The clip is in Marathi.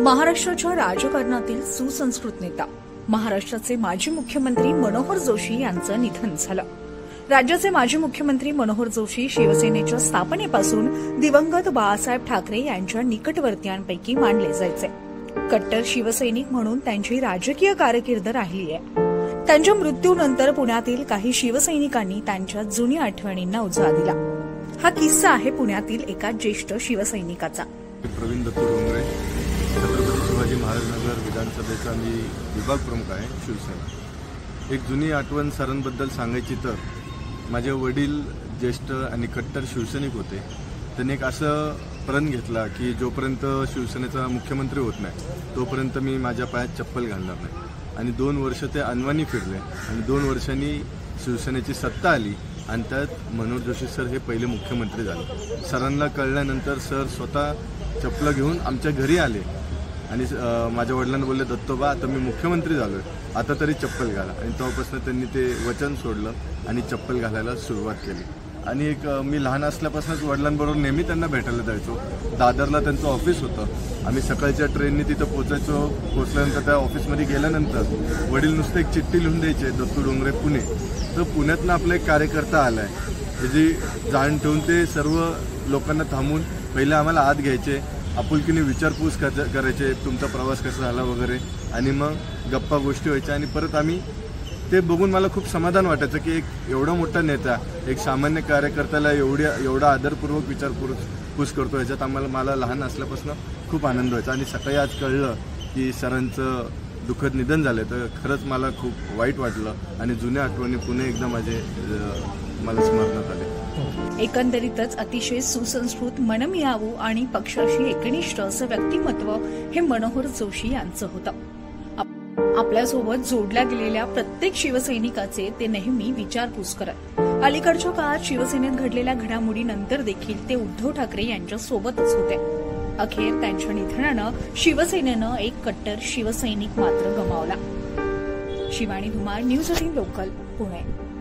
महाराष्ट्राच्या राजकारणातील सुसंस्कृत नेता महाराष्ट्राचे माजी मुख्यमंत्री मनोहर जोशी यांचं निधन झालं। राज्याचे माजी मुख्यमंत्री मनोहर जोशी शिवसेनेच्या स्थापनेपासून दिवंगत बाळासाहेब ठाकरे यांच्या निकटवर्तीयांपैकी मानले जायचे। कट्टर शिवसैनिक म्हणून त्यांची राजकीय कारकीर्द राहिली आहे। त्यांच्या मृत्यूनंतर पुण्यातील काही शिवसैनिकांनी त्यांच्या जुन्या आठवणींना उजाळा दिला। हा किस्सा आहे पुण्यातील एका ज्येष्ठ शिवसैनिकाचा। प्रवीण दत्तू डोंगरे, छत्रपती शिवाजी महाराज नगर विधानसभेचा मी विभाग प्रमुख आहे शिवसेना। एक जुनी आठवण सरांबद्दल सांगायची तर माझे वडील ज्येष्ठ आणि कट्टर शिवसैनिक होते। त्यांनी एक असं प्रण घेतला की जोपर्यंत शिवसेनेचा मुख्यमंत्री होत नाही तोपर्यंत मी माझ्या पायात चप्पल घालणार नाही। आणि 2 वर्ष ते अनवाणी फिरले आणि 2 वर्षांनी शिवसेनेची सत्ता आली आणि त्यात मनोहर जोशी सर हे पहिले मुख्यमंत्री झाले। सरांना कळल्यानंतर सर स्वतः चप्पल घेऊन आमच्या घरी आले आणि माझ्या वडिलांना बोलले, दत्तोबा आता मी मुख्यमंत्री झालोय, आता तरी चप्पल घाला। आणि तेव्हापासून त्यांनी ते वचन सोडलं आणि चप्पल घालायला सुरुवात केली। आणि मी लहान असल्यापासूनच वडिलांबरोबर नेहमी त्यांना भेटायला जायचो। दादरला त्यांचं ऑफिस होतं। आम्ही सकाळच्या ट्रेनने तिथं पोहोचायचो। पोहोचल्यानंतर त्या ऑफिसमध्ये गेल्यानंतर वडील नुसतं एक चिठ्ठी लिहून द्यायचे, दत्तू डोंगरे पुणे। तर पुण्यातनं आपला एक कार्यकर्ता आलाय त्याची जाण ठेवून ते सर्व लोकांना थांबून पहिले आम्हाला आत घ्यायचे, आपुलकीने विचारपूस करायचे, तुमचा प्रवास कसा झाला वगैरे, आणि मग गप्पा गोष्टी व्हायच्या। आणि परत आम्ही ते बघून मला खूप समाधान वाटायचं की एक एवढा मोठा नेता एक सामान्य कार्यकर्त्याला एवढा आदरपूर्वक विचारपूस करतो। ह्याच्यात मला लहान असल्यापासून खूप आनंद व्हायचा। आणि सकाळी आज कळलं की सरांचं दुःखद निधन झालं तर खरंच मला खूप वाईट वाटलं आणि जुन्या आठवणी पुन्हा एकदा मला स्मरणात आले। एकंदरीतच अतिशय सुसंस्कृत, मनमिळावू आणि पक्षाशी एकनिष्ठ असं व्यक्तिमत्व हे मनोहर जोशी यांचं होतं। आपल्यासोबत जोडल्या गेलेल्या प्रत्येक शिवसैनिकाचे ते नेहमी विचारपूस करत। अलीकडच्या काळात शिवसेनेत घडलेल्या घडामोडीनंतर देखील ते उद्धव ठाकरे यांच्या सोबतच होते। अखेर त्यांच्या निधनानं शिवसेनेनं एक कट्टर शिवसैनिक मात्र गमावला। Shivani Dhumal, news 18 local, Pune.